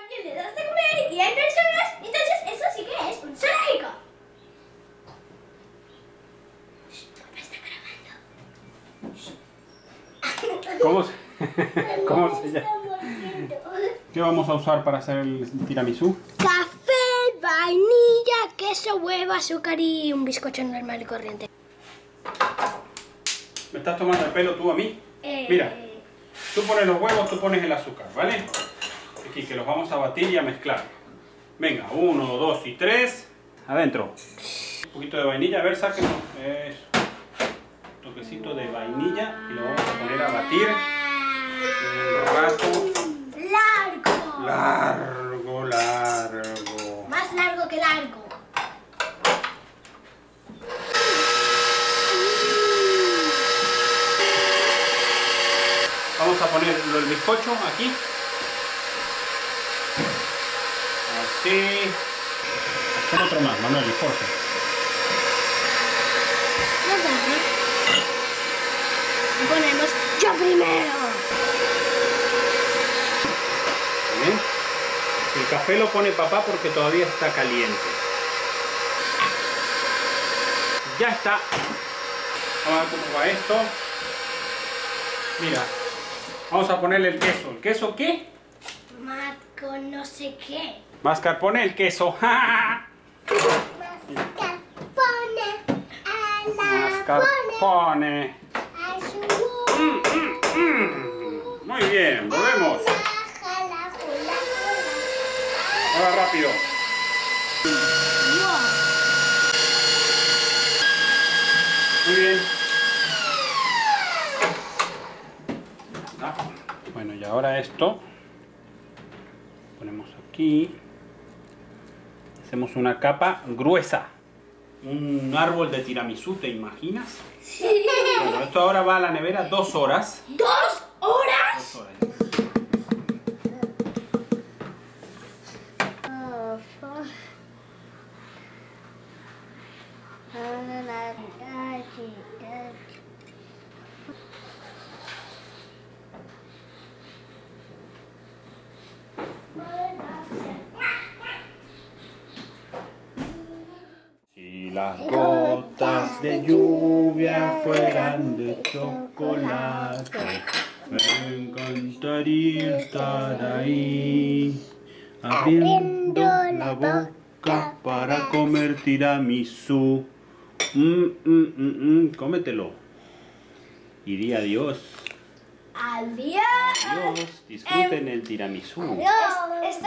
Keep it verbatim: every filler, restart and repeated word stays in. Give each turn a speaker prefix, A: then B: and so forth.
A: también le das de comer y hay personas, entonces eso sí que es un zoológico.
B: ¿Cómo se, ¿Cómo se llama? ¿Qué vamos a usar para hacer el tiramisú?
A: Café, vainilla, queso, huevo, azúcar y un bizcocho normal y corriente.
B: ¿Me estás tomando el pelo tú a mí?
A: Eh...
B: Mira, tú pones los huevos, tú pones el azúcar, ¿vale? Aquí que los vamos a batir y a mezclar. Venga, uno, dos y tres. Adentro. Un poquito de vainilla, a ver, sáquenlo. Eso. Un toquecito de vainilla y lo vamos a poner a batir un rato.
A: Largo.
B: Largo, largo.
A: Más largo que largo.
B: Vamos a poner el bizcocho aquí. Así. Pon otro más, Manuel, Jorge.
A: Ponemos yo primero.
B: Bien. El café lo pone papá porque todavía está caliente. Ya está. Vamos a ver cómo va esto. Mira. Vamos a ponerle el queso. ¿El queso qué?
A: Matco no sé qué.
B: Mascarpone el queso. Mascarpone. Mm, mm, mm. Muy bien, volvemos. Ahora rápido. Muy bien. Ah, bueno, y ahora esto ponemos aquí. Hacemos una capa gruesa. Un árbol de tiramisú, ¿te imaginas?
A: Sí.
B: Bueno, esto ahora va a la nevera dos horas.
A: ¿Dos horas?
B: Dos horas. Si las gotas de lluvia fueran de chocolate, me encantaría estar ahí, abriendo la boca para comer tiramisú. Mm, mm, mm, mm, cómetelo. Y di adiós.
A: Adiós.
B: Adiós. Disfruten el tiramisú.
A: Es, es